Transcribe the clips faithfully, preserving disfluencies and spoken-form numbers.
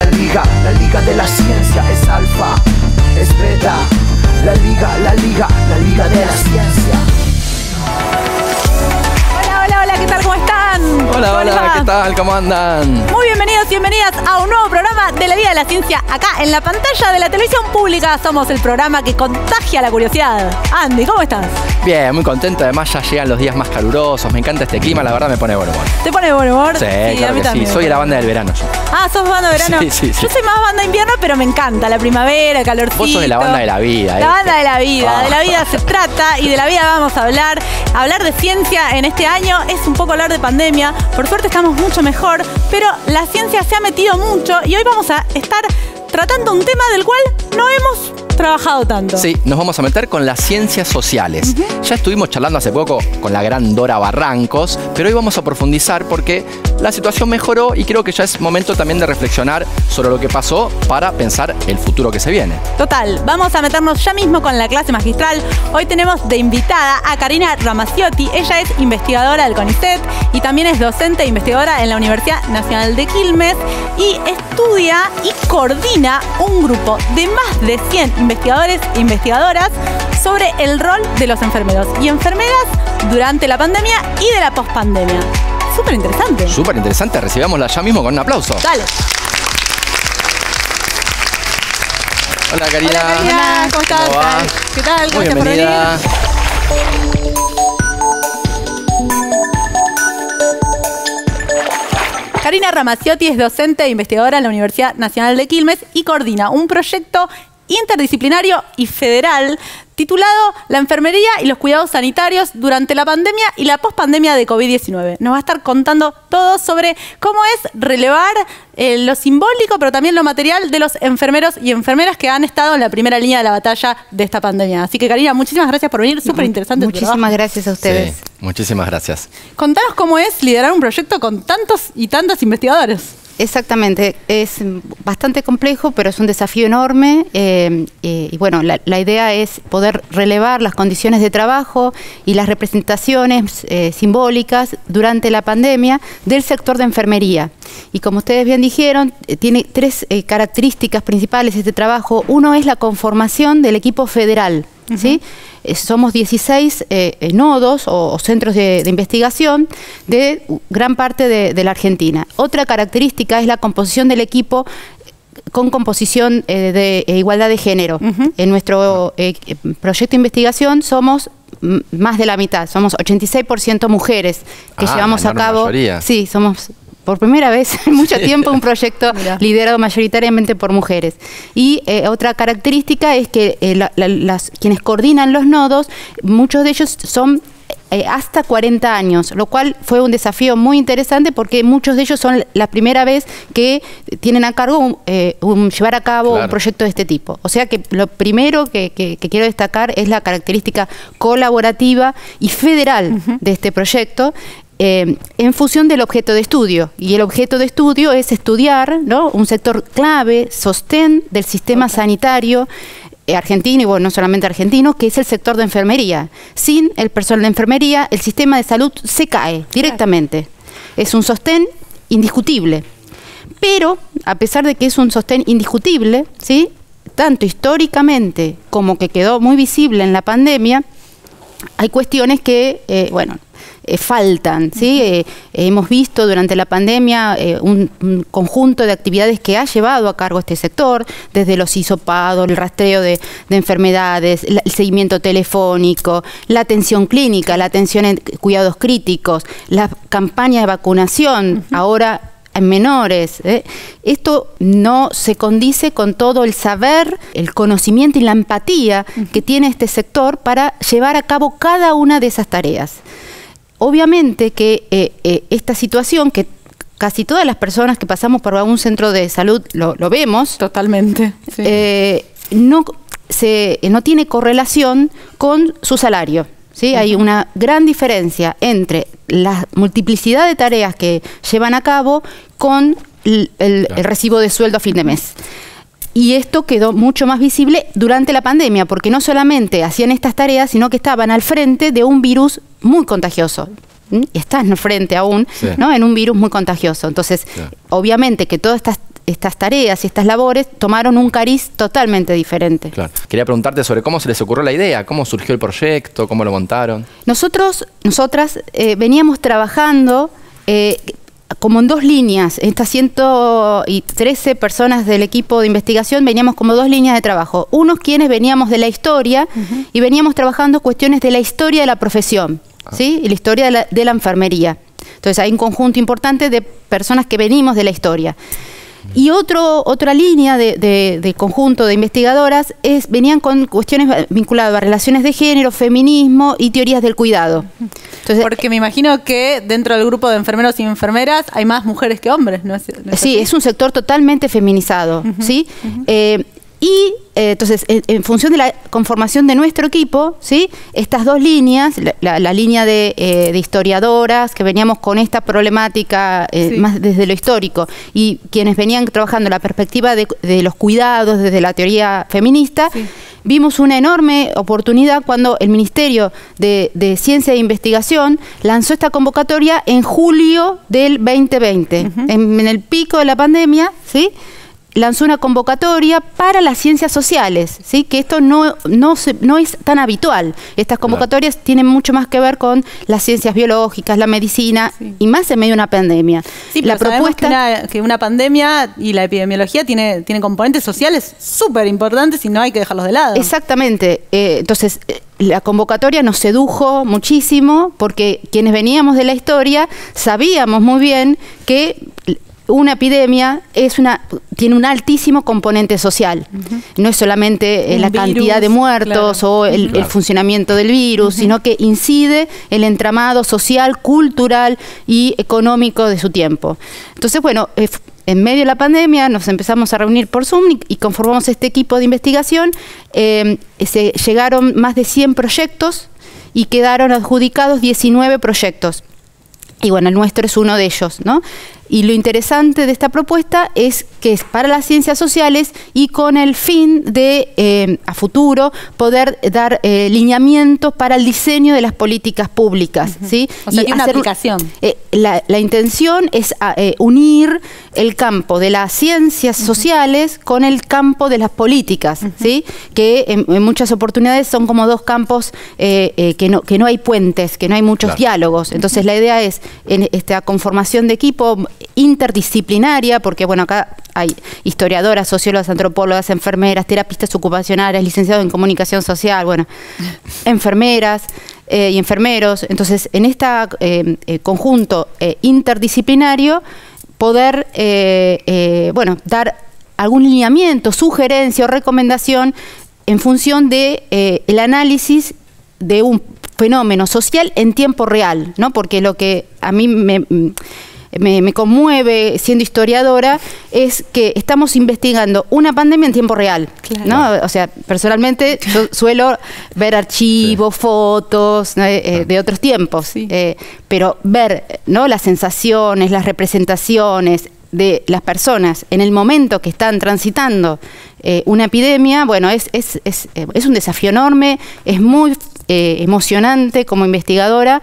La liga, la liga de la ciencia es alfa, es beta. La liga, la liga, la liga de la ciencia. Hola, hola, hola, ¿qué tal? ¿Cómo están? Hola, ¿Cómo hola, ¿qué tal? ¿Cómo andan? Muy bienvenidos y bienvenidas a un nuevo programa de la Liga de la Ciencia acá en la pantalla de la televisión pública. Somos el programa que contagia la curiosidad. Andy, ¿cómo estás? Bien, muy contento. Además ya llegan los días más calurosos. Me encanta este clima, la verdad me pone buen humor. ¿Te pone buen humor? Sí, sí, claro a mí que también. sí. Soy de la banda del verano yo. Ah, ¿sos banda de verano? Sí, sí, sí. Yo soy más banda de invierno, pero me encanta la primavera, el calorcito. Vos sos de la banda de la vida. La ¿eh? banda de la vida. Ah. De la vida se trata y de la vida vamos a hablar. Hablar de ciencia en este año es un poco hablar de pandemia. Por suerte estamos mucho mejor, pero la ciencia se ha metido mucho y hoy vamos a estar tratando un tema del cual no hemos trabajado tanto. Sí, nos vamos a meter con las ciencias sociales. Uh-huh. Ya estuvimos charlando hace poco con la gran Dora Barrancos, pero hoy vamos a profundizar porque la situación mejoró y creo que ya es momento también de reflexionar sobre lo que pasó para pensar el futuro que se viene. Total, vamos a meternos ya mismo con la clase magistral. Hoy tenemos de invitada a Karina Ramacciotti. Ella es investigadora del CONICET y también es docente e investigadora en la Universidad Nacional de Quilmes y estudia y coordina un grupo de más de cien investigadores e investigadoras sobre el rol de los enfermeros y enfermeras durante la pandemia y de la pospandemia. Súper interesante. Súper interesante. Recibámosla ya mismo con un aplauso. Dale. Hola, Karina. Hola, Karina. ¿Cómo estás? ¿Cómo va? ¿Qué tal? Muy Gracias por venir. bienvenida. Karina Ramacciotti es docente e investigadora en la Universidad Nacional de Quilmes y coordina un proyecto interdisciplinario y federal titulado La enfermería y los cuidados sanitarios durante la pandemia y la pospandemia de COVID diecinueve. Nos va a estar contando todo sobre cómo es relevar eh, lo simbólico, pero también lo material de los enfermeros y enfermeras que han estado en la primera línea de la batalla de esta pandemia. Así que, Karina, muchísimas gracias por venir. Súper interesante. Muchísimas gracias a ustedes. Sí, muchísimas gracias. Contanos cómo es liderar un proyecto con tantos y tantos investigadores. Exactamente, es bastante complejo, pero es un desafío enorme eh, eh, y bueno, la, la idea es poder relevar las condiciones de trabajo y las representaciones eh, simbólicas durante la pandemia del sector de enfermería. Y como ustedes bien dijeron, eh, tiene tres eh, características principales este trabajo. Uno es la conformación del equipo federal. Uh-huh. ¿Sí? Eh, somos dieciséis eh, eh, nodos o, o centros de, de investigación de gran parte de, de la Argentina. Otra característica es la composición del equipo con composición eh, de eh, igualdad de género. Uh-huh. En nuestro eh, proyecto de investigación somos más de la mitad, somos ochenta y seis por ciento mujeres que ah, llevamos a cabo. Mayoría. Sí, somos por primera vez en mucho tiempo un proyecto Mira. liderado mayoritariamente por mujeres. Y eh, otra característica es que eh, la, la, las, quienes coordinan los nodos, muchos de ellos son eh, hasta cuarenta años, lo cual fue un desafío muy interesante porque muchos de ellos son la primera vez que tienen a cargo un, eh, un, llevar a cabo claro. un proyecto de este tipo. O sea que lo primero que, que, que quiero destacar es la característica colaborativa y federal uh-huh. de este proyecto. Eh, en función del objeto de estudio. Y el objeto de estudio es estudiar, ¿no?, un sector clave, sostén del sistema okay. sanitario eh, argentino, y bueno, no solamente argentino, que es el sector de enfermería. Sin el personal de enfermería, el sistema de salud se cae directamente. Claro. Es un sostén indiscutible. Pero, a pesar de que es un sostén indiscutible, ¿sí?, tanto históricamente como que quedó muy visible en la pandemia, hay cuestiones que, eh, bueno, Eh, faltan, ¿sí? Uh-huh. eh, eh, hemos visto durante la pandemia eh, un, un conjunto de actividades que ha llevado a cargo este sector, desde los hisopados, el rastreo de, de enfermedades, la, el seguimiento telefónico, la atención clínica, la atención en cuidados críticos, la campaña de vacunación, uh-huh. ahora en menores. ¿eh? Esto no se condice con todo el saber, el conocimiento y la empatía uh-huh. que tiene este sector para llevar a cabo cada una de esas tareas. Obviamente que eh, eh, esta situación, que casi todas las personas que pasamos por un centro de salud lo, lo vemos, totalmente, sí. eh, no, se, no tiene correlación con su salario. ¿Sí? Uh-huh. Hay una gran diferencia entre la multiplicidad de tareas que llevan a cabo con el, el, el recibo de sueldo a fin de mes. Y esto quedó mucho más visible durante la pandemia, porque no solamente hacían estas tareas, sino que estaban al frente de un virus muy contagioso. ¿m? Están frente aún, sí. ¿no? en un virus muy contagioso. Entonces, sí. obviamente que todas estas estas tareas y estas labores tomaron un cariz totalmente diferente. Claro. Quería preguntarte sobre cómo se les ocurrió la idea, cómo surgió el proyecto, cómo lo montaron. Nosotros, nosotras eh, veníamos trabajando eh, como en dos líneas. Estas ciento trece personas del equipo de investigación veníamos como dos líneas de trabajo. Unos quienes veníamos de la historia uh-huh. y veníamos trabajando cuestiones de la historia de la profesión, ah. ¿sí? Y la historia de la, de la enfermería. Entonces hay un conjunto importante de personas que venimos de la historia. Y otro, otra línea de, de, de conjunto de investigadoras es, venían con cuestiones vinculadas a relaciones de género, feminismo y teorías del cuidado. Entonces, porque me imagino que dentro del grupo de enfermeros y enfermeras hay más mujeres que hombres, ¿no es, no es sí, así? Es un sector totalmente feminizado, uh-huh, ¿sí? Uh-huh. eh, Y eh, entonces, en, en función de la conformación de nuestro equipo, ¿sí? Estas dos líneas, la, la, la línea de, eh, de historiadoras, que veníamos con esta problemática eh, sí. más desde lo histórico, y quienes venían trabajando la perspectiva de, de los cuidados desde la teoría feminista, sí. vimos una enorme oportunidad cuando el Ministerio de, de Ciencia e Investigación lanzó esta convocatoria en julio del veinte veinte, uh-huh. en, en el pico de la pandemia, ¿sí? lanzó una convocatoria para las ciencias sociales, ¿sí? Que esto no, no, se, no es tan habitual. Estas convocatorias claro. tienen mucho más que ver con las ciencias biológicas, la medicina, sí. y más en medio de una pandemia. Sí, la pero propuesta que una, que una pandemia y la epidemiología tiene, tiene componentes sociales súper importantes y no hay que dejarlos de lado. Exactamente. Eh, entonces, eh, la convocatoria nos sedujo muchísimo porque quienes veníamos de la historia sabíamos muy bien que una epidemia es una, tiene un altísimo componente social. Uh-huh. No es solamente eh, la virus, cantidad de muertos claro. o el, uh-huh. el funcionamiento del virus, uh-huh. sino que incide el entramado social, cultural y económico de su tiempo. Entonces, bueno, eh, en medio de la pandemia nos empezamos a reunir por Zoom y, y conformamos este equipo de investigación. Eh, se llegaron más de cien proyectos y quedaron adjudicados diecinueve proyectos. Y bueno, el nuestro es uno de ellos, ¿no? Y lo interesante de esta propuesta es que es para las ciencias sociales y con el fin de, eh, a futuro, poder dar eh, lineamientos para el diseño de las políticas públicas. Uh-huh. ¿sí? O sea, y tiene una aplicación. Eh, la, la intención es eh, unir el campo de las ciencias uh-huh. sociales con el campo de las políticas, uh-huh. ¿sí? Que en, en muchas oportunidades son como dos campos eh, eh, que, no, que no hay puentes, que no hay muchos claro. diálogos. Entonces, uh-huh. la idea es, en esta conformación de equipo interdisciplinaria, porque bueno, acá hay historiadoras, sociólogas, antropólogas, enfermeras, terapistas ocupacionales, licenciados en comunicación social, bueno, enfermeras eh, y enfermeros. Entonces, en este eh, eh, conjunto eh, interdisciplinario, poder, eh, eh, bueno, dar algún lineamiento, sugerencia o recomendación en función de eh, el análisis de un fenómeno social en tiempo real, ¿no? Porque lo que a mí me... Me, me conmueve siendo historiadora es que estamos investigando una pandemia en tiempo real, claro. ¿no? O sea, personalmente yo suelo ver archivos, sí. fotos ¿no? eh, de otros tiempos, sí. eh, pero ver ¿no? las sensaciones, las representaciones de las personas en el momento que están transitando eh, una epidemia, bueno, es, es, es, es un desafío enorme, es muy eh, emocionante como investigadora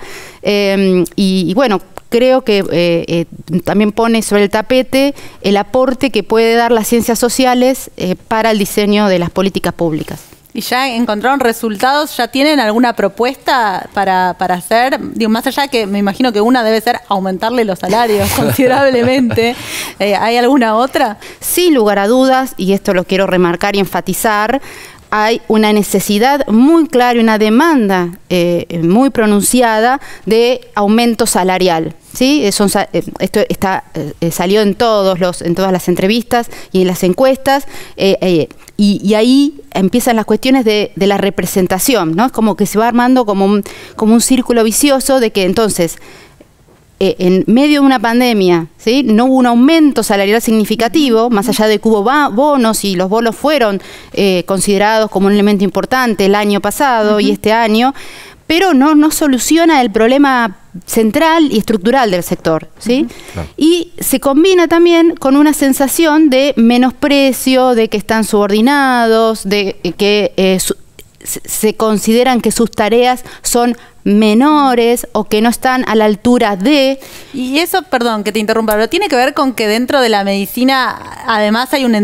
eh, y, y bueno, creo que eh, eh, también pone sobre el tapete el aporte que puede dar las ciencias sociales eh, para el diseño de las políticas públicas. ¿Y ya encontraron resultados? ¿Ya tienen alguna propuesta para, para hacer? Digo, más allá que me imagino que una debe ser aumentarle los salarios considerablemente. Eh, ¿Hay alguna otra? Sin lugar a dudas, y esto lo quiero remarcar y enfatizar, hay una necesidad muy clara y una demanda eh, muy pronunciada de aumento salarial. ¿Sí? Son, esto está, eh, salió en, todos los, en todas las entrevistas y en las encuestas, eh, eh, y, y ahí empiezan las cuestiones de, de la representación, ¿no? Es como que se va armando como un, como un círculo vicioso de que entonces, eh, en medio de una pandemia, ¿sí? no hubo un aumento salarial significativo, más allá de que hubo bonos y los bonos fueron eh, considerados como un elemento importante el año pasado uh-huh. y este año, pero no, no soluciona el problema central y estructural del sector, ¿sí? Uh-huh. Claro. Y se combina también con una sensación de menosprecio, de que están subordinados, de que eh, su, se consideran que sus tareas son menores o que no están a la altura de... Y eso, perdón que te interrumpa, pero tiene que ver con que dentro de la medicina además hay un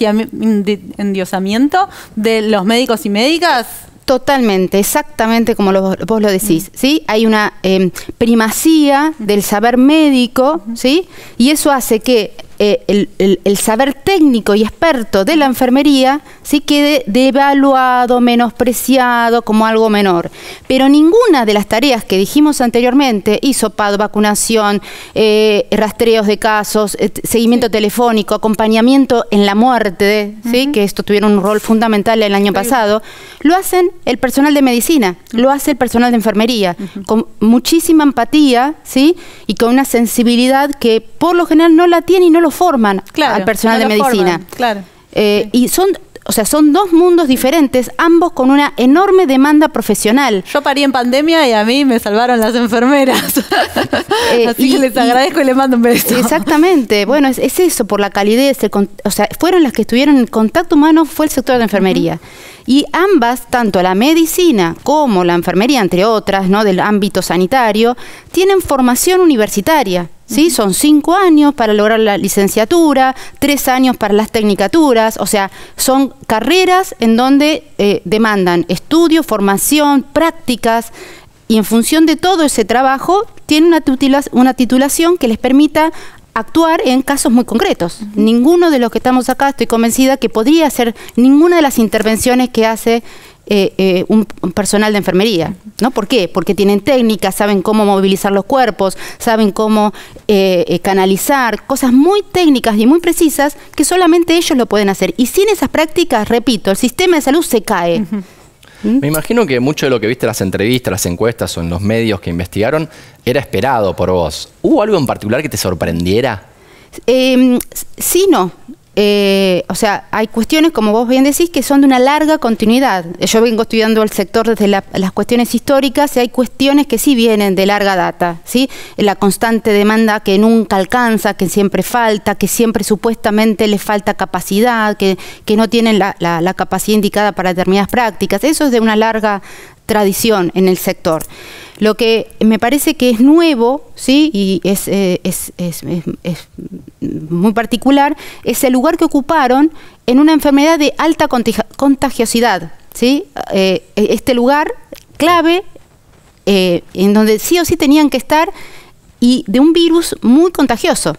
endiosamiento de los médicos y médicas. Totalmente, exactamente como lo, vos lo decís, mm. ¿sí? Hay una eh, primacía del saber médico, ¿sí? Y eso hace que eh, el, el, el saber técnico y experto de la enfermería sí quede devaluado, menospreciado como algo menor. Pero ninguna de las tareas que dijimos anteriormente, hisopado, vacunación, eh, rastreos de casos, eh, seguimiento sí. telefónico, acompañamiento en la muerte, ¿sí? Uh-huh. que esto tuvieron un rol fundamental el año sí. pasado, lo hacen el personal de medicina, uh-huh. lo hace el personal de enfermería, uh-huh. con muchísima empatía, ¿sí? Y con una sensibilidad que por lo general no la tiene y no lo forman claro, al personal no de medicina. Forman, claro. Eh, sí. Y son, o sea, son dos mundos diferentes, ambos con una enorme demanda profesional. Yo parí en pandemia y a mí me salvaron las enfermeras. Eh, Así y, que les agradezco y, y les mando un beso. Exactamente. Bueno, es, es eso, por la calidez, el, o sea, fueron las que estuvieron en contacto humano, fue el sector de enfermería. Uh-huh. Y ambas, tanto la medicina como la enfermería, entre otras, ¿no? del ámbito sanitario, tienen formación universitaria. ¿Sí? Uh-huh. Son cinco años para lograr la licenciatura, tres años para las tecnicaturas, o sea, son carreras en donde eh, demandan estudio, formación, prácticas, y en función de todo ese trabajo, tienen una, tutila- una titulación que les permita actuar en casos muy concretos. Uh-huh. Ninguno de los que estamos acá, estoy convencida que podría hacer ninguna de las intervenciones que hace Eh, eh, un, un personal de enfermería, ¿no? ¿Por qué? Porque tienen técnicas, saben cómo movilizar los cuerpos, saben cómo eh, eh, canalizar, cosas muy técnicas y muy precisas que solamente ellos lo pueden hacer. Y sin esas prácticas, repito, el sistema de salud se cae. Uh-huh. ¿Mm? Me imagino que mucho de lo que viste en las entrevistas, las encuestas o en los medios que investigaron era esperado por vos. ¿Hubo algo en particular que te sorprendiera? Eh, sí, no. Eh, o sea, hay cuestiones, como vos bien decís, que son de una larga continuidad. Yo vengo estudiando el sector desde la, las cuestiones históricas y hay cuestiones que sí vienen de larga data, ¿sí? La constante demanda que nunca alcanza, que siempre falta, que siempre supuestamente les falta capacidad, que, que no tienen la, la, la capacidad indicada para determinadas prácticas. Eso es de una larga tradición en el sector. Lo que me parece que es nuevo, ¿sí? y es, eh, es, es, es, es muy particular, es el lugar que ocuparon en una enfermedad de alta contagiosidad, ¿sí? Eh, este lugar clave eh, en donde sí o sí tenían que estar y de un virus muy contagioso.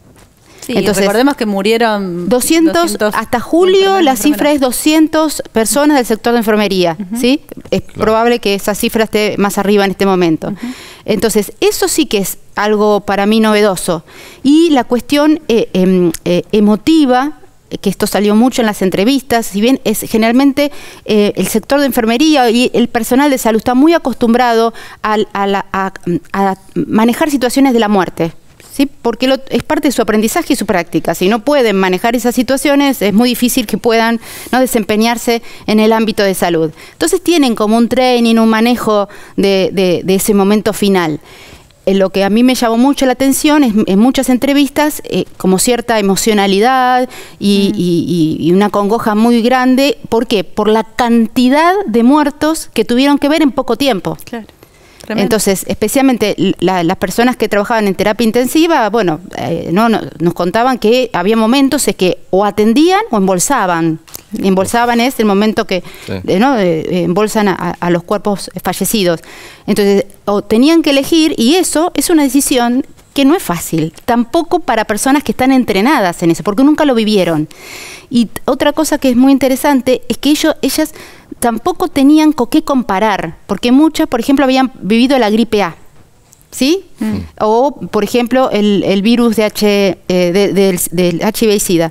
Sí, entonces, recordemos que murieron doscientos, doscientos hasta julio la cifra es doscientas personas del sector de enfermería, uh-huh. ¿sí? Es claro. probable que esa cifra esté más arriba en este momento. Uh-huh. Entonces, eso sí que es algo para mí novedoso. Y la cuestión eh, eh, eh, emotiva, que esto salió mucho en las entrevistas, si bien es generalmente eh, el sector de enfermería y el personal de salud está muy acostumbrado a, a, la, a, a manejar situaciones de la muerte. ¿Sí? Porque lo, es parte de su aprendizaje y su práctica. Si no pueden manejar esas situaciones, es muy difícil que puedan, ¿no? desempeñarse en el ámbito de salud. Entonces tienen como un training, un manejo de, de, de ese momento final. Eh, lo que a mí me llamó mucho la atención es en muchas entrevistas eh, como cierta emocionalidad y, mm. y, y una congoja muy grande. ¿Por qué? Por la cantidad de muertos que tuvieron que ver en poco tiempo. Claro. Tremendo. Entonces, especialmente la, las personas que trabajaban en terapia intensiva, bueno, eh, no, no, nos contaban que había momentos en que o atendían o embolsaban. Embolsaban es el momento que sí. eh, ¿no? eh, embolsan a, a los cuerpos fallecidos. Entonces, o tenían que elegir, y eso es una decisión que no es fácil, tampoco para personas que están entrenadas en eso, porque nunca lo vivieron. Y otra cosa que es muy interesante es que ellos, ellas tampoco tenían con qué comparar, porque muchas, por ejemplo, habían vivido la gripe A, ¿sí? Mm. O, por ejemplo, el, el virus de H, eh, de, de, del H I V y SIDA.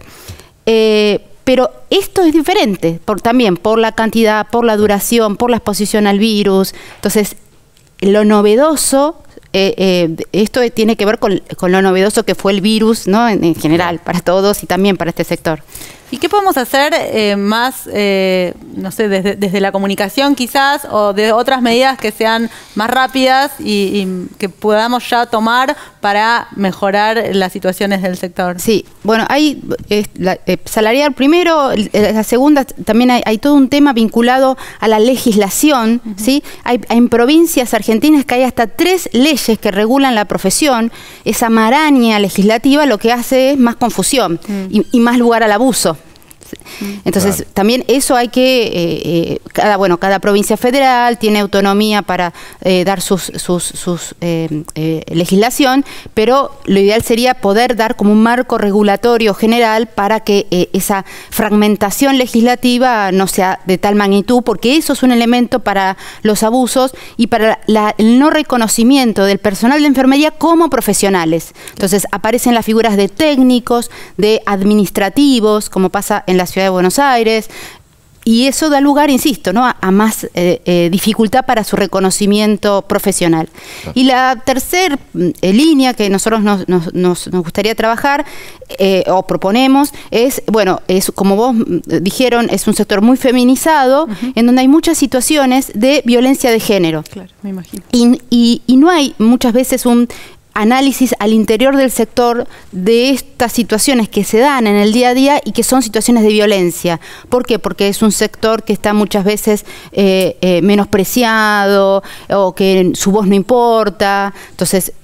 Eh, pero esto es diferente, por, también por la cantidad, por la duración, por la exposición al virus. Entonces, lo novedoso eh, eh, esto tiene que ver con, con lo novedoso que fue el virus, ¿no? En, en general, para todos y también para este sector. ¿Y qué podemos hacer eh, más, eh, no sé, desde, desde la comunicación quizás, o de otras medidas que sean más rápidas y, y que podamos ya tomar para mejorar las situaciones del sector? Sí, bueno, hay eh, la, eh, salarial primero, eh, la segunda también hay, hay todo un tema vinculado a la legislación, uh-huh. ¿sí? Hay, hay en provincias argentinas que hay hasta tres leyes que regulan la profesión. Esa maraña legislativa lo que hace es más confusión uh-huh. y, y más lugar al abuso. Entonces, claro. también eso hay que, eh, eh, cada, bueno, cada provincia federal tiene autonomía para eh, dar sus, sus, sus eh, eh, legislación, pero lo ideal sería poder dar como un marco regulatorio general para que eh, esa fragmentación legislativa no sea de tal magnitud, porque eso es un elemento para los abusos y para la, el no reconocimiento del personal de enfermería como profesionales. Entonces, aparecen las figuras de técnicos, de administrativos, como pasa en la Ciudad de Buenos Aires, y eso da lugar, insisto, ¿no? a, a más eh, eh, dificultad para su reconocimiento profesional. Claro. Y la tercera eh, línea que nosotros nos, nos, nos, nos gustaría trabajar eh, o proponemos es, bueno, es como vos dijeron, es un sector muy feminizado, uh-huh. en donde hay muchas situaciones de violencia de género. Claro, me imagino. Y, y, y no hay muchas veces un análisis al interior del sector de estas situaciones que se dan en el día a día y que son situaciones de violencia. ¿Por qué? Porque es un sector que está muchas veces eh, eh, menospreciado o que su voz no importa. Entonces,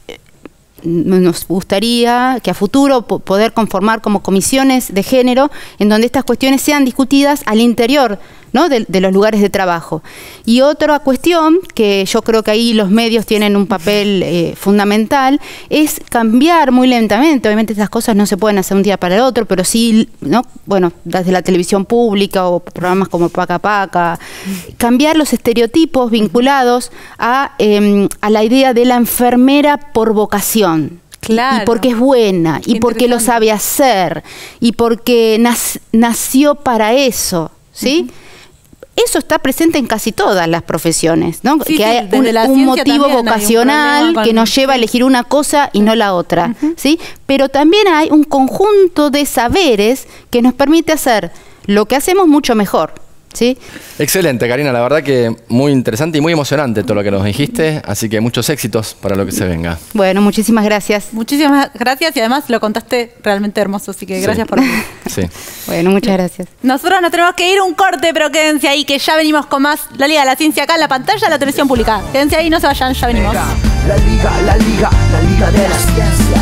nos gustaría que a futuro poder conformar como comisiones de género en donde estas cuestiones sean discutidas al interior, ¿no? de, de los lugares de trabajo. Y otra cuestión, que yo creo que ahí los medios tienen un papel eh, fundamental, es cambiar muy lentamente. Obviamente estas cosas no se pueden hacer un día para el otro, pero sí, ¿no? Bueno, desde la televisión pública o programas como Paca Paca, cambiar los estereotipos vinculados a, eh, a la idea de la enfermera por vocación. Claro. Y porque es buena, Qué y porque lo sabe hacer, y porque nac- nació para eso, ¿sí? Uh-huh. Eso está presente en casi todas las profesiones, ¿no? Sí, que sí, hay un, un motivo vocacional con... que nos lleva a elegir una cosa y no la otra, uh-huh. ¿sí? Pero también hay un conjunto de saberes que nos permite hacer lo que hacemos mucho mejor. ¿Sí? Excelente, Karina, la verdad que muy interesante y muy emocionante todo lo que nos dijiste, así que muchos éxitos para lo que se venga. Bueno, muchísimas gracias. Muchísimas gracias y además lo contaste realmente hermoso, así que sí. gracias por venir. Sí. Bueno, muchas gracias. Nosotros nos tenemos que ir un corte, pero quédense ahí que ya venimos con más La Liga de la Ciencia acá en la pantalla de la televisión pública. Quédense ahí, no se vayan, ya venimos. La Liga, la Liga, la Liga de la Ciencia.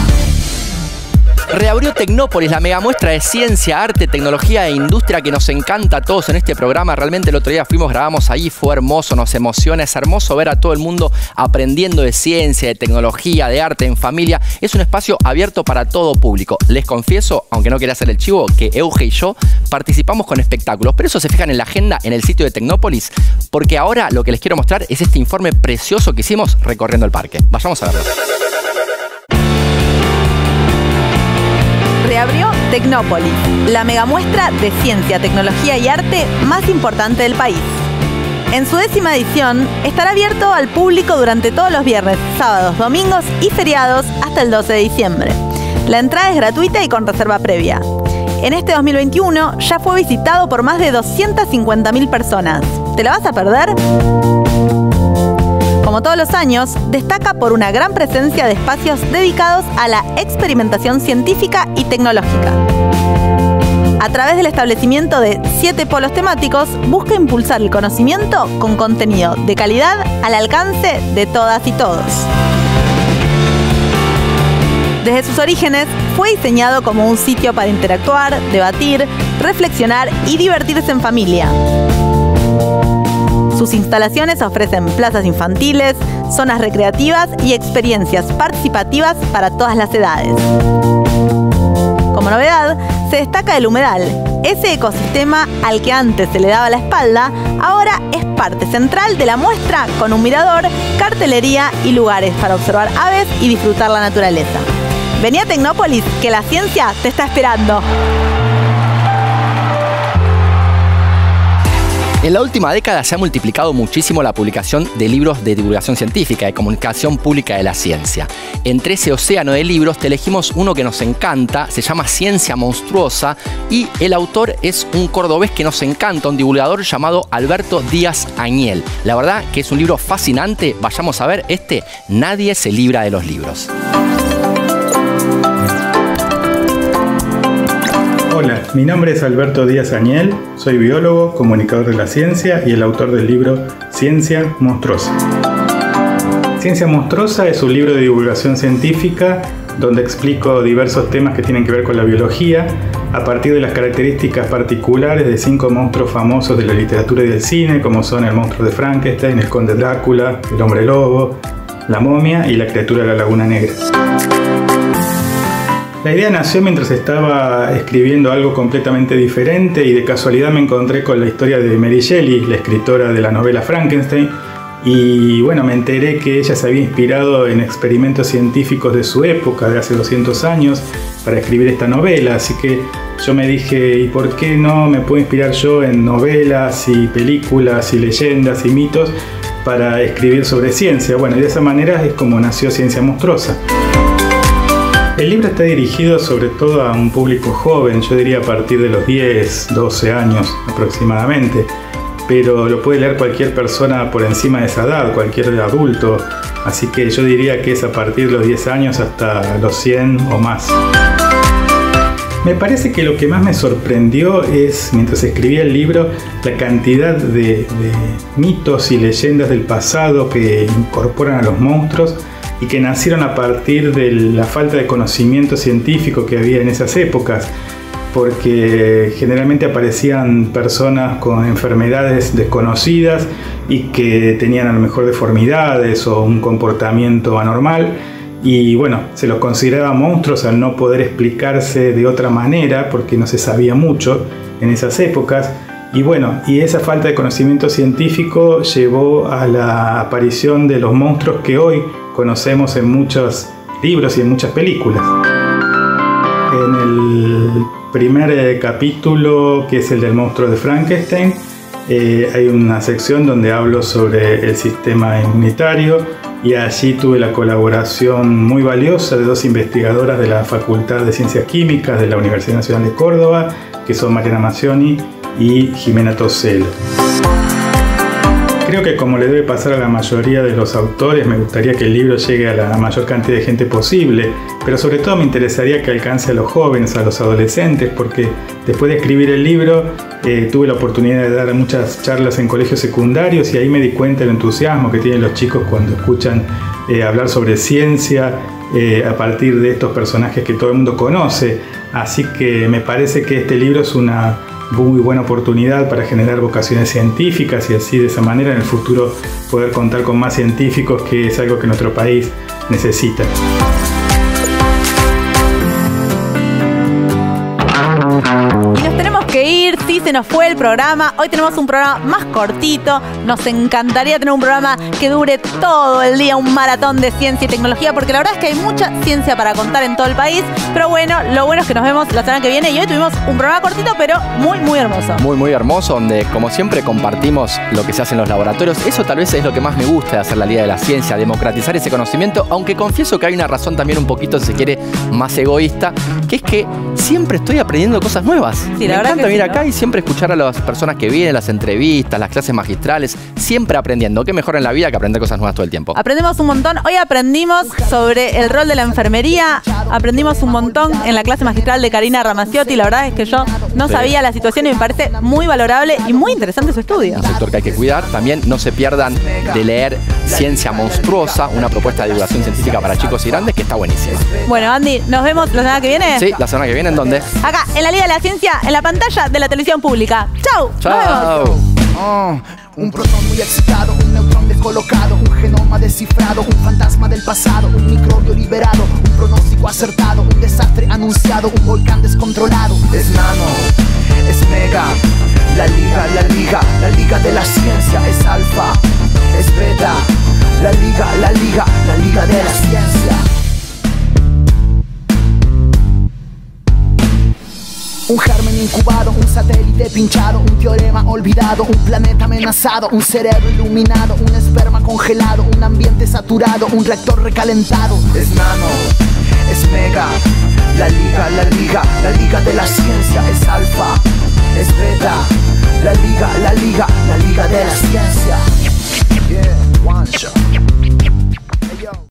Reabrió Tecnópolis, la megamuestra de ciencia, arte, tecnología e industria que nos encanta a todos en este programa. Realmente el otro día fuimos, grabamos ahí, fue hermoso, nos emociona. Es hermoso ver a todo el mundo aprendiendo de ciencia, de tecnología, de arte en familia. Es un espacio abierto para todo público. Les confieso, aunque no quería hacer el chivo, que Euge y yo participamos con espectáculos. Pero eso se fijan en la agenda, en el sitio de Tecnópolis, porque ahora lo que les quiero mostrar es este informe precioso que hicimos recorriendo el parque. Vayamos a verlo. Reabrió Tecnópolis, la megamuestra de ciencia, tecnología y arte más importante del país. En su décima edición, estará abierto al público durante todos los viernes, sábados, domingos y feriados hasta el doce de diciembre. La entrada es gratuita y con reserva previa. En este dos mil veintiuno ya fue visitado por más de doscientas cincuenta mil personas. ¿Te la vas a perder? Como todos los años, destaca por una gran presencia de espacios dedicados a la experimentación científica y tecnológica. A través del establecimiento de siete polos temáticos, busca impulsar el conocimiento con contenido de calidad al alcance de todas y todos. Desde sus orígenes, fue diseñado como un sitio para interactuar, debatir, reflexionar y divertirse en familia. Sus instalaciones ofrecen plazas infantiles, zonas recreativas y experiencias participativas para todas las edades. Como novedad, se destaca el humedal. Ese ecosistema al que antes se le daba la espalda, ahora es parte central de la muestra con un mirador, cartelería y lugares para observar aves y disfrutar la naturaleza. Vení a Tecnópolis, que la ciencia te está esperando. En la última década se ha multiplicado muchísimo la publicación de libros de divulgación científica, de comunicación pública de la ciencia. Entre ese océano de libros te elegimos uno que nos encanta, se llama Ciencia Monstruosa, y el autor es un cordobés que nos encanta, un divulgador llamado Alberto Díaz Añel. La verdad que es un libro fascinante, vayamos a ver este Nadie se libra de los libros. Hola, mi nombre es Alberto Díaz Añel, soy biólogo, comunicador de la ciencia y el autor del libro Ciencia Monstruosa. Ciencia Monstruosa es un libro de divulgación científica donde explico diversos temas que tienen que ver con la biología a partir de las características particulares de cinco monstruos famosos de la literatura y del cine, como son el monstruo de Frankenstein, el conde Drácula, el hombre lobo, la momia y la criatura de la Laguna Negra. La idea nació mientras estaba escribiendo algo completamente diferente y de casualidad me encontré con la historia de Mary Shelley, la escritora de la novela Frankenstein, y bueno, me enteré que ella se había inspirado en experimentos científicos de su época, de hace doscientos años, para escribir esta novela, así que yo me dije, ¿y por qué no me puedo inspirar yo en novelas y películas y leyendas y mitos para escribir sobre ciencia? Bueno, y de esa manera es como nació Ciencia Monstruosa. El libro está dirigido sobre todo a un público joven, yo diría a partir de los diez, doce años aproximadamente, pero lo puede leer cualquier persona por encima de esa edad, cualquier adulto, así que yo diría que es a partir de los diez años hasta los cien o más. Me parece que lo que más me sorprendió es, mientras escribía el libro, la cantidad de, de mitos y leyendas del pasado que incorporan a los monstruos y que nacieron a partir de la falta de conocimiento científico que había en esas épocas, porque generalmente aparecían personas con enfermedades desconocidas y que tenían a lo mejor deformidades o un comportamiento anormal, y bueno, se los consideraba monstruos al no poder explicarse de otra manera porque no se sabía mucho en esas épocas. Y bueno, y esa falta de conocimiento científico llevó a la aparición de los monstruos que hoy conocemos en muchos libros y en muchas películas. En el primer eh, capítulo, que es el del monstruo de Frankenstein, eh, hay una sección donde hablo sobre el sistema inmunitario y allí tuve la colaboración muy valiosa de dos investigadoras de la Facultad de Ciencias Químicas de la Universidad Nacional de Córdoba, que son Mariana Macioni y Jimena Toselo. Creo que, como le debe pasar a la mayoría de los autores, me gustaría que el libro llegue a la mayor cantidad de gente posible, pero sobre todo me interesaría que alcance a los jóvenes, a los adolescentes, porque después de escribir el libro eh, tuve la oportunidad de dar muchas charlas en colegios secundarios y ahí me di cuenta del entusiasmo que tienen los chicos cuando escuchan eh, hablar sobre ciencia eh, a partir de estos personajes que todo el mundo conoce. Así que me parece que este libro es una muy buena oportunidad para generar vocaciones científicas y así de esa manera en el futuro poder contar con más científicos, que es algo que nuestro país necesita. Y nos tenemos que ir, sí, se nos fue el programa. Hoy tenemos un programa más cortito. Nos encantaría tener un programa que dure todo el día, un maratón de ciencia y tecnología, porque la verdad es que hay mucha ciencia para contar en todo el país. Pero bueno, lo bueno es que nos vemos la semana que viene y hoy tuvimos un programa cortito, pero muy, muy hermoso. Muy, muy hermoso, donde como siempre compartimos lo que se hace en los laboratorios. Eso tal vez es lo que más me gusta de hacer la Liga de la Ciencia, democratizar ese conocimiento, aunque confieso que hay una razón también un poquito, si se quiere, más egoísta, que es que siempre estoy aprendiendo cosas nuevas. Sí, me encanta venir sí, acá ¿no? y siempre escuchar a las personas que vienen, las entrevistas, las clases magistrales, siempre aprendiendo. Qué mejor en la vida que aprender cosas nuevas todo el tiempo. Aprendemos un montón. Hoy aprendimos sobre el rol de la enfermería, aprendimos un montón en la clase magistral de Karina Ramaciotti. La verdad es que yo no Sí. sabía la situación y me parece muy valorable y muy interesante su estudio. Un sector que hay que cuidar. También no se pierdan de leer Ciencia Monstruosa, una propuesta de divulgación científica para chicos y grandes que está buenísima. Bueno, Andy, nos vemos la semana que viene. Sí, la semana que viene, ¿en dónde? Acá, en la Liga de la Ciencia, en la pantalla de la televisión pública. ¡Chau! Nos vemos. Chao. Oh, un protón muy excitado, un neutrón descolocado, un genoma descifrado, un fantasma del pasado, un microbio liberado, un pronóstico acertado, un desastre anunciado, un volcán descontrolado. Es nano, es mega, la liga, la liga, la liga de la ciencia. Es alfa, es beta, la liga, la liga, la liga de la ciencia. Un germen incubado, un satélite satélite pinchado, un teorema olvidado, un planeta amenazado, un cerebro iluminado, un esperma congelado, un ambiente saturado, un reactor recalentado. Es nano, es mega, la liga, la liga, la liga de la ciencia. Es alfa, es beta, la liga, la liga, la liga de la ciencia. Yeah, one shot.